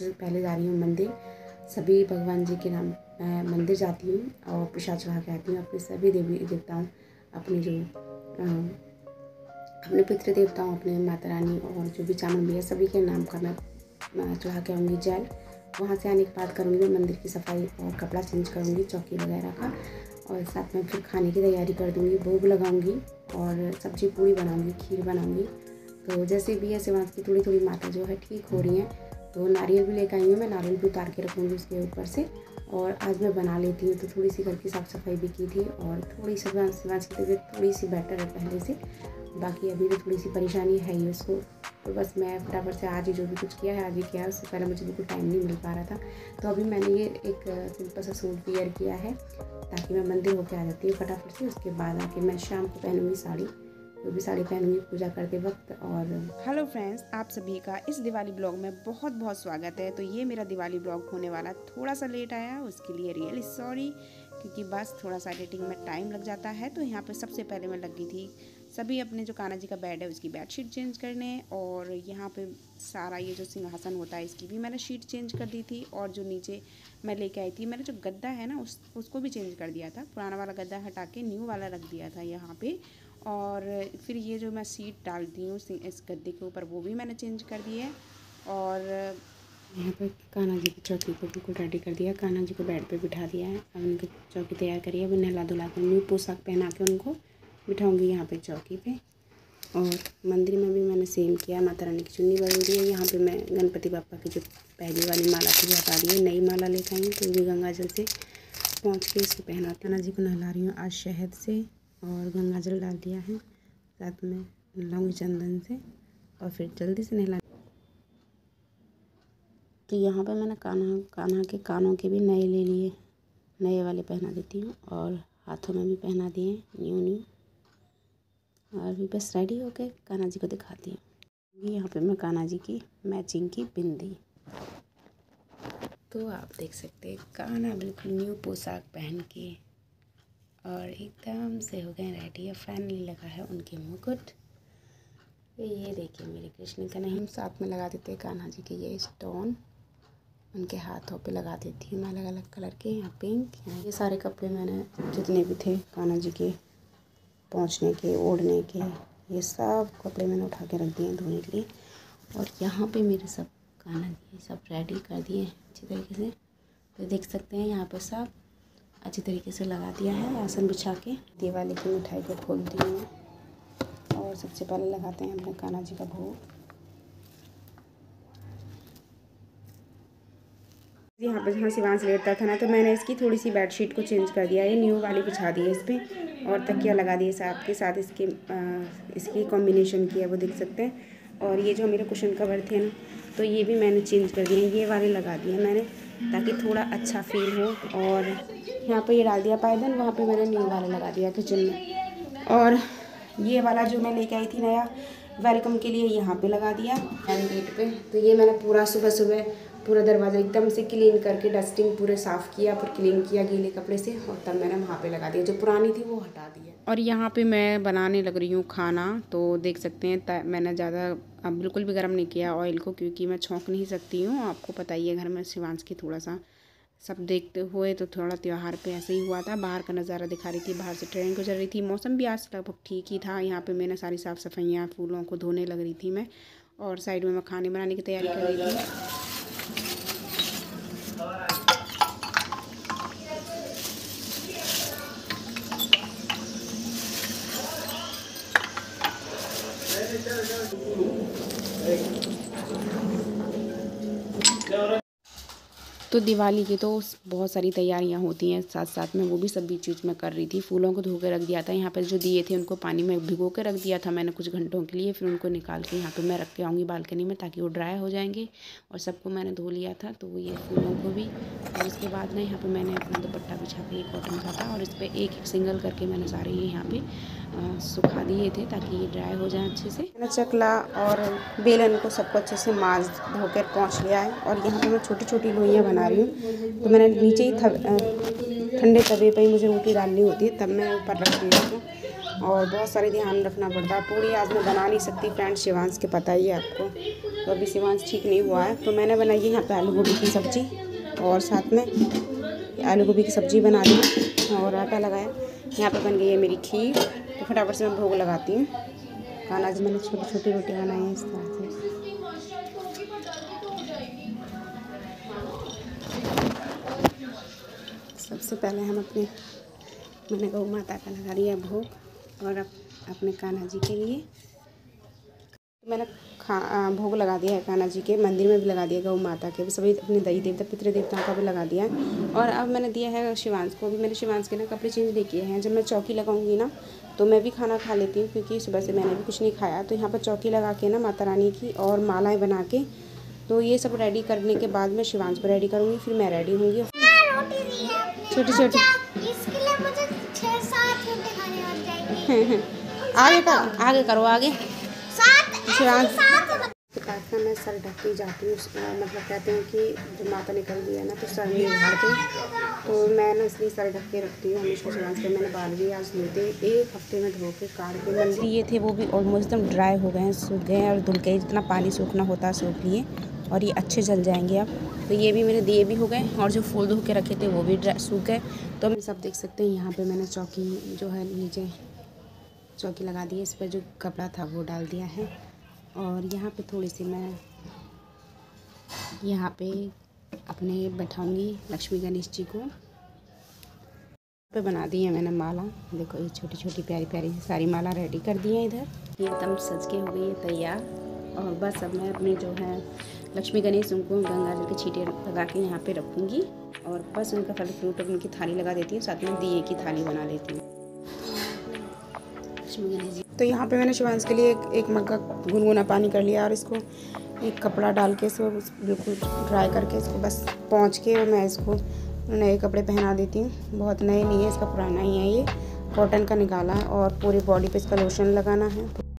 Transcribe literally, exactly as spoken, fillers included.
सबसे पहले जा रही हूँ मंदिर। सभी भगवान जी के नाम मैं मंदिर जाती हूँ और प्रसाद चढ़ा के आती हूँ। अपने सभी देवी देवताओं, अपने जो अपने पितृ देवताओं, अपने माता रानी और जो भी चामुंडी है, सभी के नाम का मैं चढ़ा के आऊँगी जल। वहाँ से आने के बाद करूँगी मैं मंदिर की सफाई और कपड़ा चेंज करूँगी चौकी वगैरह का, और साथ में फिर खाने की तैयारी कर दूँगी, भोग लगाऊँगी और सब्जी पूरी बनाऊँगी, खीर बनाऊँगी। तो जैसे भी है शिवांश की थोड़ी थोड़ी माता जो है ठीक हो रही हैं, तो नारियल भी लेकर आई हूँ मैं, नारियल भी उतार के रखूँगी उसके ऊपर से। और आज मैं बना लेती हूँ, तो थोड़ी सी घर की साफ़ सफाई भी की थी और थोड़ी सी शिवांश की तबीयत थोड़ी सी बेटर है पहले से, बाकी अभी भी थोड़ी सी परेशानी है ही उसको। तो बस मैं फटाफट से आज ही जो भी कुछ किया है आज ही किया है, उससे पहले मुझे बिल्कुल टाइम नहीं मिल पा रहा था। तो अभी मैंने ये एक सिंपल सा सूट वियर किया है ताकि मैं मंदिर होके आ जाती हूँ फटाफट से। उसके बाद आके मैं शाम को पहनूँगी साड़ी, जो भी साड़ी पहनूँगी पूजा करते वक्त। और हेलो फ्रेंड्स, आप सभी का इस दिवाली ब्लॉग में बहुत बहुत स्वागत है। तो ये मेरा दिवाली ब्लॉग होने वाला थोड़ा सा लेट आया, उसके लिए रियली सॉरी, क्योंकि बस थोड़ा सा एडिटिंग में टाइम लग जाता है। तो यहाँ पे सबसे पहले मैं लगी थी सभी अपने जो कान्हा जी का बेड है उसकी बेडशीट चेंज करने, और यहाँ पे सारा ये जो सिंहासन होता है इसकी भी मैंने शीट चेंज कर दी थी। और जो नीचे मैं लेके आई थी, मैंने जो गद्दा है ना उस उसको भी चेंज कर दिया था, पुराना वाला गद्दा हटा के न्यू वाला रख दिया था यहाँ पे। और फिर ये जो मैं सीट डालती हूँ इस गद्दे के ऊपर वो भी मैंने चेंज कर दी है। और यहाँ पर कान्हा जी की चौकी को बिल्कुल रेडी कर दिया, कान्हा जी को बेड पे बिठा दिया है। अब उनकी चौकी तैयार करी है, अब नहला धुला कर न्यू पोशाक पहना के उनको बिठाऊंगी यहाँ पे चौकी पे। और मंदिर में भी मैंने सेम किया, माता रानी की चुन्नी बदल दी है। यहाँ पे मैं गणपति बापा की जो पहली वाली माला थी हटा दी है, नई माला लेकर आई हूँ। तो भी गंगा जल से पहुँच के इसको पहना कान्हा जी को नहला रही हूँ आज शहद से, और गंगा जल डाल दिया है, साथ में नहलाऊंगी चंदन से और फिर जल्दी से नहला। तो यहाँ पे मैंने कान्हा कान्हा के कानों के भी नए ले लिए, नए वाले पहना देती हूँ, और हाथों में भी पहना दिए न्यू न्यू। और भी बस रेडी होके कान्हा जी को दिखाती हूँ। यहाँ पे मैं कान्हा जी की मैचिंग की बिंदी, तो आप देख सकते हैं कान्हा बिल्कुल न्यू पोशाक पहन के और एकदम से हो गए रेडी। और फाइनली लगा है उनके मुकुट। ये देखिए मेरे कृष्ण का नहीं, साथ में लगा देते हैं कान्हा जी के ये स्टोन, उनके हाथों पे लगा देती हूँ मैं अलग अलग कलर के। यहाँ पिंक, यहाँ ये सारे कपड़े मैंने जितने भी थे कान्हा जी के पहुँचने के, ओढ़ने के, ये सब कपड़े मैंने उठा के रख दिए धोने के लिए। और यहाँ पे मेरे सब कान्हा जी सब रेडी कर दिए अच्छी तरीके से। तो देख सकते हैं यहाँ पे सब अच्छी तरीके से लगा दिया है आसन बिछा के। दिवाली की मिठाई को खोलती हूँ और सबसे पहले लगाते हैं अपने कान्हा जी का भोग। यहाँ पर जहाँ शिवांश लेटता था ना, तो मैंने इसकी थोड़ी सी बेडशीट को चेंज कर दिया, ये न्यू वाली बिछा दी है इस पर, और तकिया लगा दिए साथ के साथ इसके आ, इसकी कॉम्बिनेशन की है वो देख सकते हैं। और ये जो मेरे कुशन कवर थे ना, तो ये भी मैंने चेंज कर दिए, ये वाले लगा दिए मैंने ताकि थोड़ा अच्छा फील हो। और यहाँ पे ये डाल दिया पायदान, वहाँ पे मैंने न्यू वाला लगा दिया किचन में। और ये वाला जो मैं लेके आई थी नया वेलकम के लिए, यहाँ पे लगा दिया मेन गेट पे। तो ये मैंने पूरा सुबह सुबह पूरा दरवाज़ा एकदम से क्लीन करके डस्टिंग पूरे साफ़ किया, फिर क्लीन किया गीले कपड़े से, और तब मैंने वहाँ पे लगा दिया, जो पुरानी थी वो हटा दिया। और यहाँ पे मैं बनाने लग रही हूँ खाना। तो देख सकते हैं मैंने ज़्यादा अब बिल्कुल भी गर्म नहीं किया ऑयल को, क्योंकि मैं छौंक नहीं सकती हूँ। आपको पता ही है घर में शिवांश की थोड़ा सा सब देखते हुए, तो थोड़ा त्यौहार पे ऐसे ही हुआ था। बाहर का नज़ारा दिखा रही थी, बाहर से ट्रेन गुजर रही थी, मौसम भी आज लगभग ठीक ही था। यहाँ पे मैंने सारी साफ़ सफाइयाँ फूलों को धोने लग रही थी मैं, और साइड में मैं खाने बनाने की तैयारी कर रही थी। तो दिवाली की तो बहुत सारी तैयारियां होती हैं साथ साथ में, वो भी सभी चीज़ मैं कर रही थी। फूलों को धो के रख दिया था, यहाँ पर जो दिए थे उनको पानी में भिगो के रख दिया था मैंने कुछ घंटों के लिए। फिर उनको निकाल के यहाँ पे मैं रख के आऊँगी बालकनी में ताकि वो ड्राई हो जाएंगे। और सबको मैंने धो लिया था, तो ये फूलों को भी। और इसके बाद ना यहाँ पर मैंने अपना दुपट्टा बिछा के कॉटन का था, और इस पर एक एक सिंगल करके मैंने सारे ये यहाँ पर सुखा दिए थे ताकि ये ड्राई हो जाए अच्छे से। मैंने चकला और बेलन को सबको अच्छे से माज धोकर पहुँच लिया है। और यहाँ पे मैं छोटी छोटी लोइयाँ बना रही हूँ, तो मैंने नीचे ही ठंडे तवे पे ही मुझे रोटी डालनी होती है, तब मैं ऊपर रख दी हूँ। और बहुत सारे ध्यान रखना पड़ता है। पूड़ी आज मैं बना नहीं सकती फ्रेंड्स, शिवांश के पता ही है आपको, तो अभी शिवांश ठीक नहीं हुआ है। तो मैंने बनाई है यहाँ पे आलू गोभी की सब्ज़ी और साथ में आलू गोभी की सब्ज़ी बना दी और आटा लगाया। यहाँ पे बन गई है मेरी खीर। तो फटाफट से मैं भोग लगाती हूँ। खाना आज मैंने छोटी छोटी रोटियाँ बनाई हैं इस तरह से। सबसे पहले हम अपने मैंने गौ माता का लगा दिया भोग और अब अपने कान्हा जी के लिए मैंने खा भोग लगा दिया है। कान्हा जी के मंदिर में भी लगा दिया, गौ माता के भी, सभी अपने दई देवता पितृ देवताओं का भी लगा दिया है। और अब मैंने दिया है शिवांश को भी। मैंने शिवांश के ना कपड़े चेंज नहीं किए हैं। जब मैं चौकी लगाऊंगी ना तो मैं भी खाना खा लेती हूँ, क्योंकि सुबह से मैंने भी कुछ नहीं खाया। तो यहाँ पर चौकी लगा के ना माता रानी की और मालाएँ बना के, तो ये सब रेडी करने के बाद मैं शिवांश को रेडी करूँगी, फिर मैं रेडी होंगी। छोटी छोटी आगे कर आगे करो आगे शिवांश के पास ना मैं सर ढक के जाती हूँ। मतलब कहते हैं कि जब माता निकल गई है ना तो सर नहीं झाड़ते, तो मैं ना इसलिए सर ढक के रखती हूँ हमेशा। शिवांश के मैंने बाल भी आज धोते, एक हफ्ते में धो के काट के मंदिर ये थे वो भी ऑलमोस्ट एकदम ड्राई हो गए हैं, सूख गए हैं और धुल के जितना पानी सूखना होता है सूख लिए और ये अच्छे जल जाएंगे अब। तो ये भी मेरे दिए भी हो गए और जो फूल धो के रखे थे वो भी सूख गए। तो हम सब देख सकते हैं यहाँ पे मैंने चौकी जो है नीचे चौकी लगा दी है, इस पर जो कपड़ा था वो डाल दिया है। और यहाँ पे थोड़ी सी मैं यहाँ पे अपने बैठाऊँगी लक्ष्मी गणेश जी को। पे बना दी है मैंने माला, देखो ये छोटी छोटी प्यारी प्यारी सारी माला रेडी कर दी है इधर। ये एकदम सज के हो गई है तैयार। और बस अब मैं अपने जो है लक्ष्मी गणेश उनको गंगा जल के छींटे लगा के यहाँ पे रखूँगी और बस उनका फल फ्रूट उनकी थाली लगा देती हूँ, साथ में दिए की थाली बना लेती हूँ लक्ष्मी गणेश जी। तो यहाँ पे मैंने शिवांश के लिए एक, एक मग्गा गुनगुना पानी कर लिया और इसको एक कपड़ा डाल के इसको बिल्कुल ड्राई करके इसको बस पोंछ के और मैं इसको नए कपड़े पहना देती हूँ। बहुत नए नहीं है, इसका पुराना ही है, ये कॉटन का निकाला है और पूरी बॉडी पे इसका लोशन लगाना है।